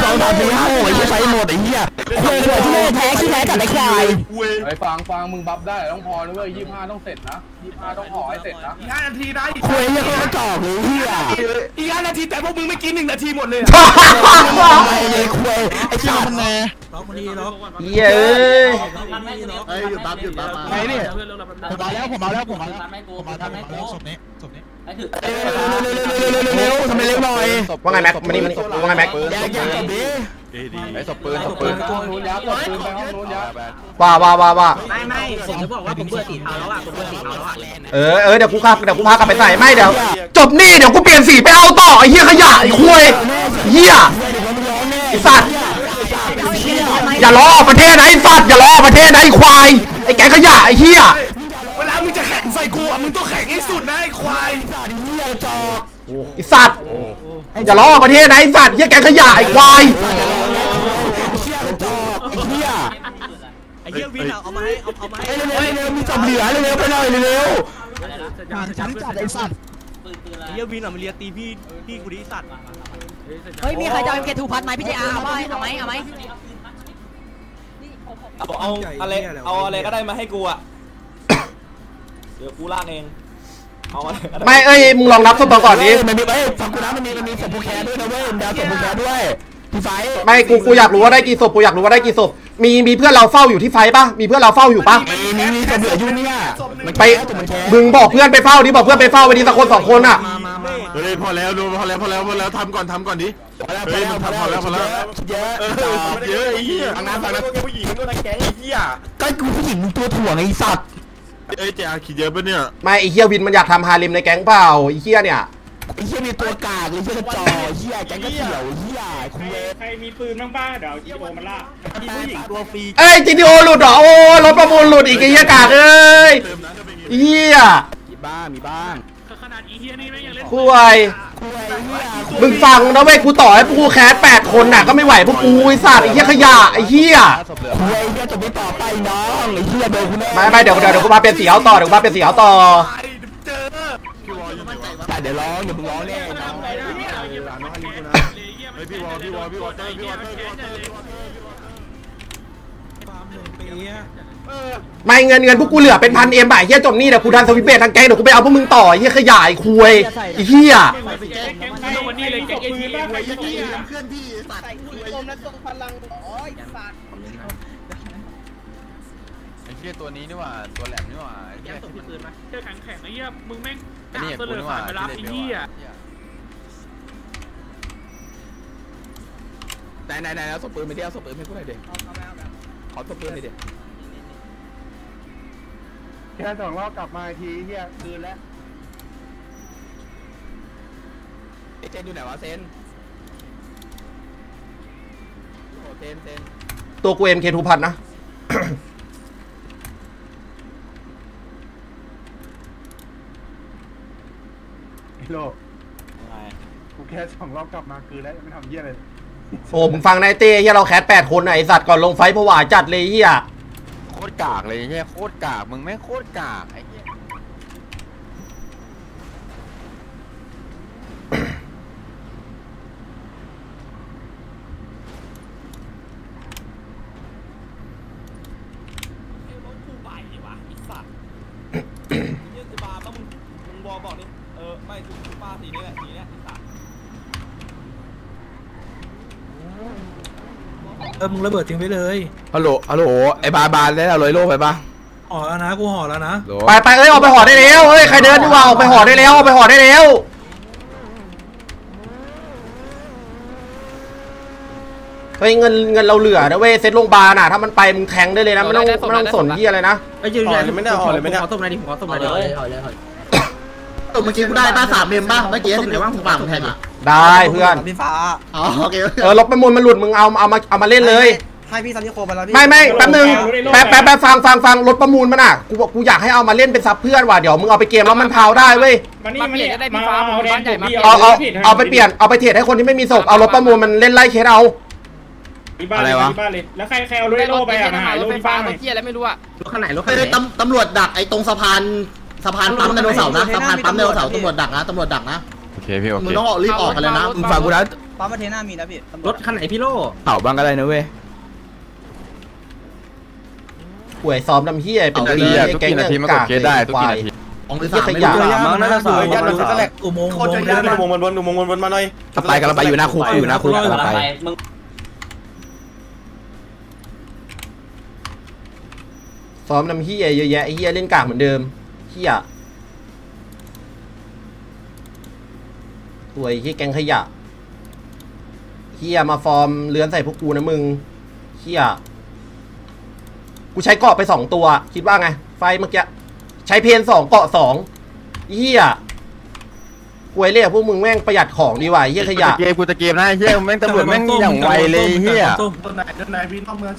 2 3 4 5 6ไอ้เหี้ยใช้หมดไอ้เหี้ยควายที่แพ้ขี้แพ้กับไอ้ควายไอ้ฟังมึงบัฟได้ต้องพอนะเว้ย25ต้องเสร็จนะ25ต้องห่อให้เสร็จนะอีก5 นาทีได้ควายเนี่ยเขาจอกเลยเหี้ยอีก5 นาทีแต่พวกมึงไม่กิน1 นาทีหมดเลยไอ้เลยควายไอ้ชามันแน่เหี้ยเอ้ยหยุดบัฟไงนี่ผมมาแล้วเร็วทำไมเร็วหน่อยว่าไงแม็กมานี่ว่าไงแม็กแยกกันดิไอ้ศพปืนห้องนู้นยับศพปืนไปห้องนู้นยับว่าไม่ผมจะบอกว่าผมเบื่อสีเทาแล้วอ่ะผมเบื่อสีเทาแล้วอ่ะเดี๋ยวกูพากลับไปใส่ไม่เดี๋ยวจบนี่เดี๋ยวกูเปลี่ยนสีไปเอาต่อไอ้เหี้ยขยะไอ้คุยเหี้ยไอ้สัตว์อย่าล้อประเทศนะไอ้สัตว์อย่าล้อประเทศนะไอ้ควายไอ้แกขยะไอ้เหี้ยเวลามึงจะแข่งใส่กูอ่ะมึงต้องแข่งให้สุดนะไอ้ควายไอ้สัตว์อย่าล้อประเทศนะไอ้สัตว์เหี้ยแกขยะไอ้ควายไอ้เหี้ยวินเอามาให้เร็วมีจบเหลือเร็วไปหน่อยเร็วฉันจัดไอ้สัตว์ไอ้เหี้ยวินเอามาเลียตีพี่กูดิสัตว์เฮ้ยมีใครจะเอาเกทูพัดไหมพี่เจอาเอาไหมเอาอะไรก็ได้มาให้กูอ่ะเดี๋ยวกูลากเองเอาอะไรก็ได้ไม่มึงลองนับศพก่อนดิมันมีฟังกูนะมันมีศพผู้แคร์ด้วยนะเว้ยดาวศพผู้แคร์ด้วยพี่ไฟไม่กูอยากรู้ว่าได้กี่ศพมีเพื่อนเราเฝ้าอยู่ที่ไฟป่ะมีเพื่อนเราเฝ้าอยู่ป่ะมีศพเหลืออยู่เนี่ยไปมึงบอกเพื่อนไปเฝ้าดิบอกเพื่อนไปเฝ้าไปดิสักคน2 คนอ่ะเฮ้ยพอแล้วทำก่อนดิเฮ้ยพอแล้วเยอะไอ้เหี้ยฟังนะผู้หญิงก็ตะแกงไอ้เหี้ยก็กูผู้หญิงตัวถ่วงไอ้สัตว์เจ๊อาคิดเยอะปะเนี่ยไม่ไอ้เหี้ยวินมันอยากทำฮาริมในแก๊งเปล่าไอ้เหี้ยเนี่ยไอ้เหี้ยมีตัวกากไอ้เหี้ยกระจอกไอ้เหี้ยแก๊งกระเถี่ยวไอ้เหี้ยคุยใครมีปืนบ้างป้าเดี๋ยวจีโอมันล่ามีผู้หญิงตัวฟรี GTO หลุดเหรอโอ้รถประมูลหลุดอีกไอ้เหี้ยกากเอ้ยเหี้ยบ้างมีบ้างขนาดอีเฮียนี่ไม่ยังเล่นคุยมึงฟังนะเว้ยกูต่อให้พวกกูแคส8 คนน่ะก็ไม่ไหวพวกกูไอ้สัตว์ไอ้เหี้ยขยะไอ้เหี้ยคุยเฮียจะไม่ต่อไปน้องไอ้เฮียเบลคุณไม่เดี๋ยวกูมาเป็นสีเอาต่อเดี๋ยวกูมาเป็นสีเอาต่อเดี๋ยวร้องอย่ามึงร้องเนี่ยพี่วอเตอร์ไม่เงินพวกกูเหลือเป็นพันเอ็มบ่ายเหี้ยจบนี่เดี๋ยวกูดันสวิตเบททางแก๊งเดี๋ยวกูไปเอาพวกมึงต่อไอ้เหี้ยขยะไอ้คุยไอ้เหี้ยวันนี้เลยแก๊งเอทีใครจะเฮียเพื่อนพี่สัตว์ลมและทรงพลังโอ้ยสัตว์ไอ้เชี่ยตัวนี้นี่หว่าตัวแหลมนี่หว่าไอ้เชี่ยเจอแข็งไอ้เหี้ยมึงแม่งกล้าเสลอฝ่ายไปรับไอ้เหี้ยไหนแล้วศพปืนไปเที่ยวศพปืนให้กูหน่อยดิขอศพปืนหน่อยดิแค่2 รอบกลับมาทีเฮียคืนแล้วเซนอยู่ไหนวะเซนโอ้เซนตัวกูMK 2,000นะโลกูแค่2 รอบกลับมาคืนแล้วยังไม่ทำเฮียเลยโอ้มึงฟังนายเต้เหี้ยเราแคส8 คนไอ้สัตว์ก่อนลงไฟผวาจัดเลยเหี้ยโคตรกากเลยไอ้เชี่ยโคตรกากมึงไม่โคตรกากไอ้เชี่ยกูไปวะไอ้สัตว์เนี่ยจะมาต้องมึงบอกนี่ไม่กูป้าสีนี้แหละสีนี้ไอ้สัตว์มึงระเบิดทิ้งไปเลยฮัลโหลไอ้บาได้เอาเลยโลไปปะห่อแล้วนะกูห่อแล้วนะไปเอ้ยออกไปห่อได้แล้วเอ้ยใครเดินดีกว่าออกไปห่อได้แล้วออกไปห่อได้แล้วเฮ้ยเงินเราเหลือนะเว้ยเซ็ตโรงพยาบาลน่ะถ้ามันไปมึงแทงได้เลยนะไม่ต้องสนที่อะไรนะไอ้ยืนยันไม่ได้ห่อเลยไม่ได้ขอต้มหน่อยดิขอต้มหน่อยดิเมื่อกี้กูได้ป้า3 เมมป่ะเมื่อกี้ที่ไหนว่างฝั่งแทนอ่ะได้เพื่อนพี่ฟ้าอ๋อโอเคลบไปมูลมันหลุดมึงเอามาเล่นเลยให้พี่ซันนิโคไปแล้วพี่ไม่แป๊บนึงแป๊บฟังรถประมูลมันอ่ะกูอยากให้เอามาเล่นเป็นซับเพื่อนว่ะเดี๋ยวมึงเอาไปเกมแล้วมันพาวได้เว้ยมาเปลี่ยนได้พี่ฟ้าบ้านใหญ่มาเอาไปเปลี่ยนเอาไปเทรดให้คนที่ไม่มีศพเอารถประมูลมันเล่นไล่เคสเอาอะไรวะบ้านเลยแล้วใครเอารถโล่ไปอ่ะมาหารถไฟฟ้าหน่อยเหี้ยอะไรไม่รู้อะรถข้างไหนรถคือตำรวจดักไอ้ตรงสะพานปั๊มไดโนเสาร์นะสะพานปั๊มไดโนเสาร์ตำรวจดักนะตำรวจดักนะโอเคพี่โอมึเคงต้องรีบออกกันเลยนะมึงฟังกูนะปั๊มประเทศหน้ามีนะพี่รถคันไหนพี่โลเต่าบ้างก็ได้นะเว้ยป่วยซ้อมดำเฮียเป็นทุกกี่นาทีมันกดเคสได้ทุกกี่นาทีของหรือ3ไม่รู้มั้งน่าจะสวยยันก็แหลกอุโมงค์วนมาหน่อยกลับไปอยู่หน้าคุกกลับไปซ้อมดำเฮียเยอะแยะไอ้เฮียเล่นกากเหมือนเดิมเฮียป่วยเฮียแกงขยะเฮียมาฟอร์มเลื้อนใส่พวกกูนะมึงเฮียกูใช้เกาะไป2 ตัวคิดว่าไงไฟเมื่อกี้ใช้เพน2เกาะ2เฮียกวยเรียกพวกมึงแม่งประหยัดของดีว่ะเฮียขยะกูจะเกมนะไอ้เชี่ยแม่งตำรวจแม่งอย่างไวเลยเฮียต้นไหนพี่นอกเมือง